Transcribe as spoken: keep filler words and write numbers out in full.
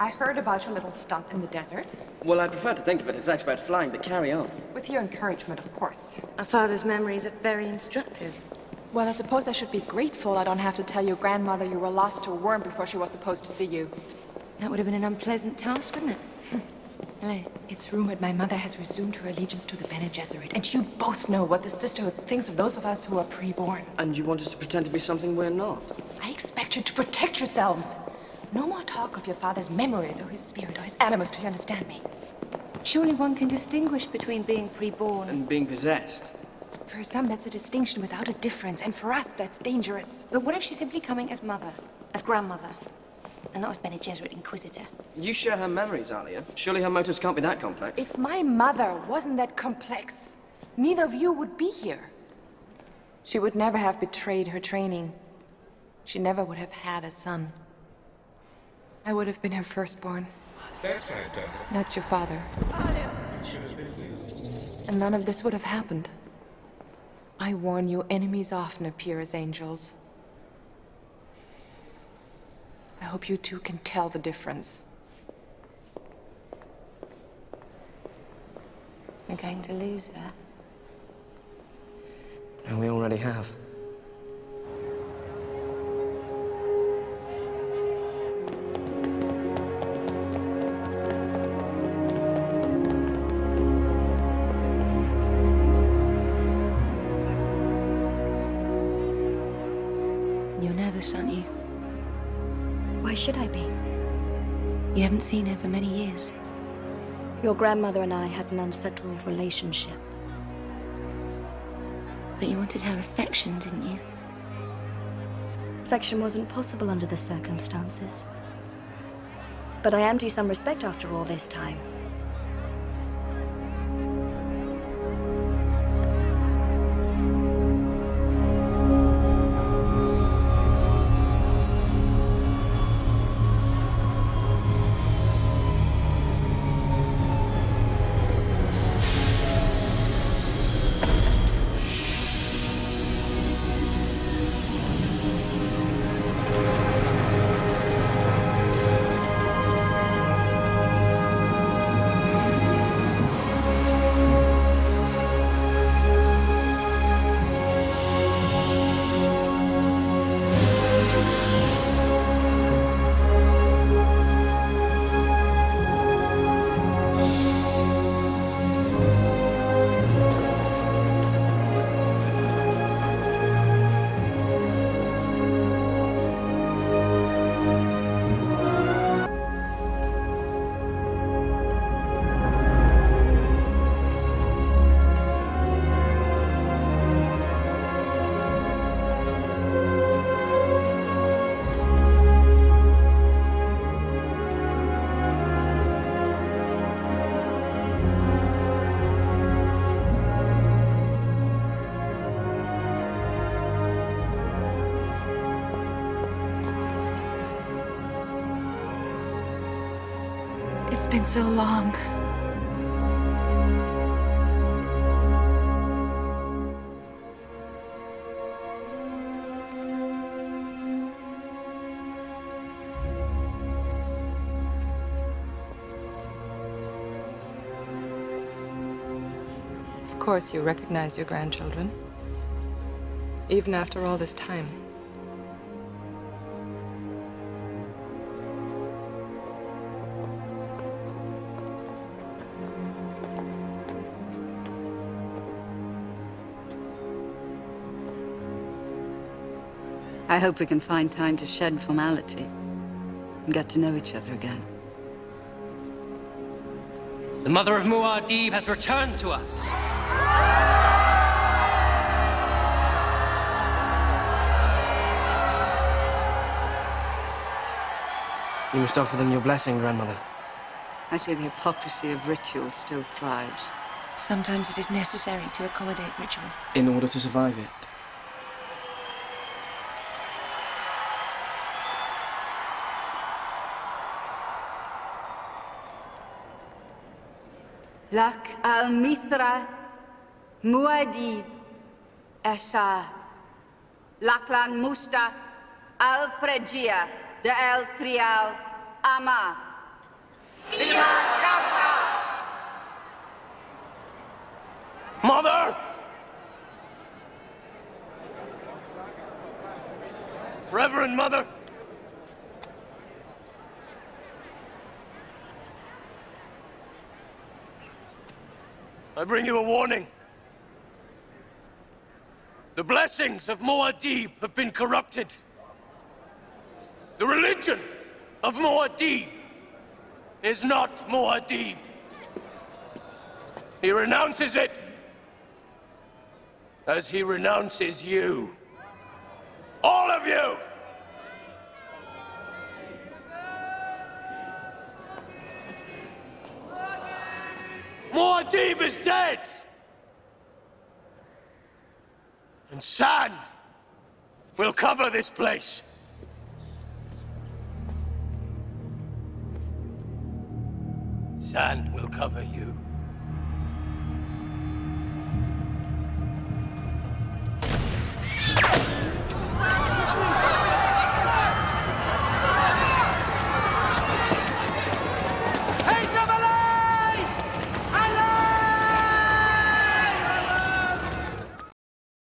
I heard about your little stunt in the desert. Well, I prefer to think of it as expert flying, but carry on. With your encouragement, of course. Our father's memories are very instructive. Well, I suppose I should be grateful I don't have to tell your grandmother you were lost to a worm before she was supposed to see you. That would have been an unpleasant task, wouldn't it? Hey, it's rumored my mother has resumed her allegiance to the Bene Gesserit, and you both know what the sisterhood thinks of those of us who are pre-born. And you want us to pretend to be something we're not? I expect you to protect yourselves. No more talk of your father's memories or his spirit or his animus, do you understand me? Surely one can distinguish between being pre-born and being possessed. For some, that's a distinction without a difference, and for us, that's dangerous. But what if she's simply coming as mother, as grandmother, and not as Bene Gesserit Inquisitor? You share her memories, Alia. Surely her motives can't be that complex. If my mother wasn't that complex, neither of you would be here. She would never have betrayed her training. She never would have had a son. I would have been her firstborn. That's right, Doctor. Not your father. She was with you. And none of this would have happened. I warn you, enemies often appear as angels. I hope you two can tell the difference. You're going to lose her. And we already have. You're nervous, aren't you? Why should I be? You haven't seen her for many years. Your grandmother and I had an unsettled relationship. But you wanted her affection, didn't you? Affection wasn't possible under the circumstances. But I am due some respect after all this time. It's been so long. Of course you recognize your grandchildren, even after all this time. I hope we can find time to shed formality and get to know each other again. The mother of Muad'Dib has returned to us. You must offer them your blessing, Grandmother. I see the hypocrisy of ritual still thrives. Sometimes it is necessary to accommodate ritual. In order to survive it. Lak al-Mithra Muad'Dib Esha Laklan Musta al-Pregia de El Trial Ama Mother! Reverend Mother! I bring you a warning. The blessings of Muad'Dib have been corrupted. The religion of Muad'Dib is not Muad'Dib. He renounces it as he renounces you. All of you! Muad'Dib is dead! And sand will cover this place. Sand will cover you.